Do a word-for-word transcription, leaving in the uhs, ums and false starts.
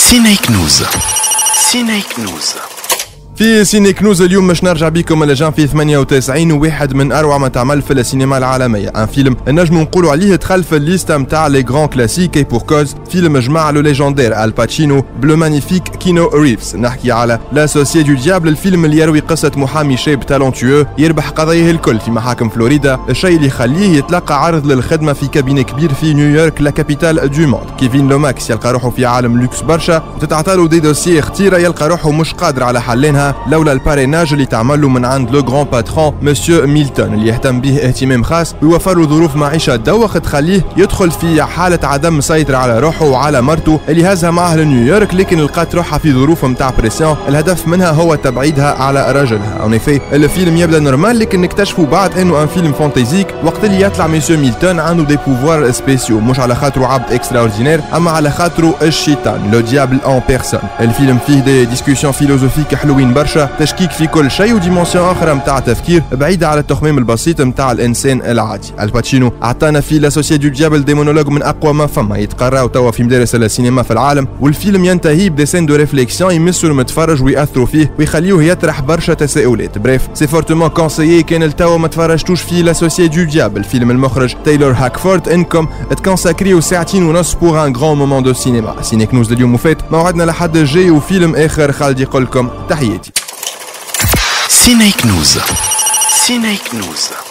سيني كنوز. سيني كنوز. في سيني كنوز اليوم باش نرجع بكم لجان في ثمانية وتسعين وواحد من اروع ما تعمل في السينما العالميه، ان فيلم نجم نقولوا عليه دخل في الليسته نتاع لي غران كلاسيك اي بور كوز، فيلم جمع لو ليجندير الباتشينو بلو مانيفيك كينو ريفز. نحكي على لاسوسيي دو ديابل، الفيلم اللي يروي قصه محامي شاب تالونتيو يربح قضاياه الكل في محاكم فلوريدا، الشيء اللي يخليه يتلقى عرض للخدمه في كابينه كبير في نيويورك لا كابيتال دو موند. كيفين لوماكس يلقى روحه في عالم لوكس برشا وتتعطالو دي دوسيي خطيره، يلقى روحه مش قادر على حلينها لولا الباريناج اللي تعمل له من عند لو غران باترون مسيو ميلتون، اللي يهتم به اهتمام خاص ويوفر له ظروف معيشه دوخ تخليه يدخل في حاله عدم مسيطره على روحه وعلى مرته اللي هزها معه لنيويورك، لكن لقات روحها في ظروف نتاع بريسيون الهدف منها هو تبعيدها على رجلها. اون في الفيلم يبدا نورمال، لكن نكتشفوا بعد انه ان فيلم فانتازيك وقت اللي يطلع مسيو ميلتون عنده دي بوفوار سبيسيو، مش على خاطره عبد اكسترا اوردينير اما على خاطره الشيطان لو ديابل اون بيرسون. الفيلم فيه دي ديسكوسيون فيلوزوفيك حلوين برشا، تشكيك في كل شيء وديمونسيون اخرى نتاع تفكير بعيده على التخميم البسيط نتاع الانسان العادي. الباتشينو اعطانا في لاسوسيي دو ديابل دي مونولوج من اقوى ما فما يتقراو توا في مدارس السينما في العالم، والفيلم ينتهي بدي سين دو ريفليكسيون يمسوا المتفرج ويأثروا فيه ويخليوه يطرح برشا تساؤلات. بريف سي فورتومون كونسيي كان التوا ما تفرجتوش في لاسوسيي دو ديابل، فيلم المخرج تايلور هاكفورد، انكم تكونساكريو ساعتين ونص بوغ ان غران مومون دو سينما. سيني كنوز اليوم وفات، موعدنا لحد الجاي وفيلم اخر. خالد يقول لكم تحياتي. سيني كنوز. سيني كنوز.